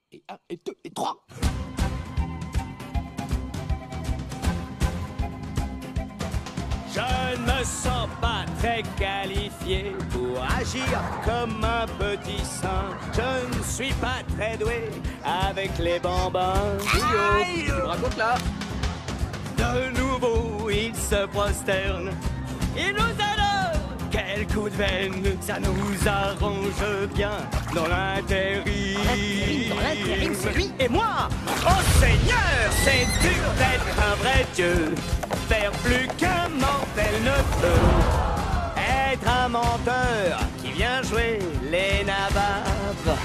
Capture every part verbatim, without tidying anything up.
Et un, et deux, et trois. Je ne me sens pas très qualifié pour agir comme un petit saint. Je ne suis pas très doué avec les bambins. Aïe, tu me racontes là. De nouveau, il se prosterne. Il nous adore. Quel coup de veine, ça nous arrange bien dans l'intérim. Dans l'intérim, c'est lui. Et moi, oh Seigneur, c'est dur d'être un vrai Dieu. Faire plus qu'un mortel ne peut. Être un menteur qui vient jouer les nababs.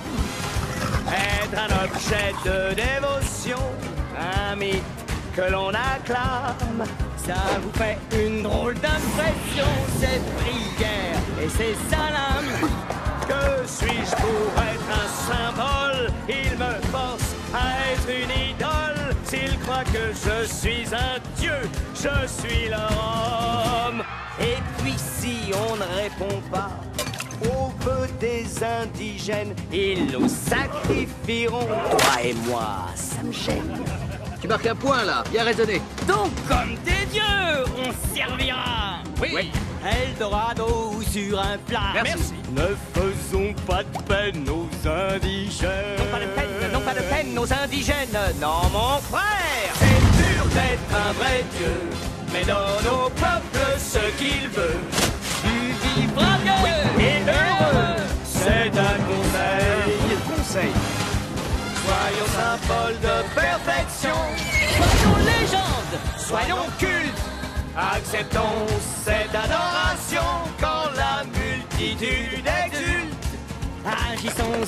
Être un objet de dévotion, un mythe que l'on acclame. Ça vous fait une drôle d'impression, cette prière et ces salames. Que suis-je pour être un symbole? Il me force à être une idole. S'il croit que je suis un dieu, je suis leur homme. Et puis si on ne répond pas au vœu des indigènes, ils nous sacrifieront. Toi et moi, ça me gêne. Tu marques un point là, bien raisonné. Donc comme des dieux, on servira. Oui, oui. Eldorado sur un plat. Merci. Ne faisons pas de peine aux indigènes. Non pas de peine, non pas de peine aux indigènes. Non mon frère, c'est dur d'être un vrai dieu. Mais donne au peuple ce qu'il veut. Tu vivras mieux et heureux. C'est un conseil. Conseil. Soyons symboles de perfection. Soyons légendes. Soyons cultes. Acceptons cette adoration quand la multitude exulte. Agissons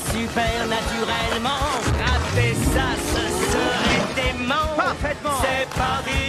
supernaturellement. Rater ça, ce serait dément. Parfaitement. C'est Paris.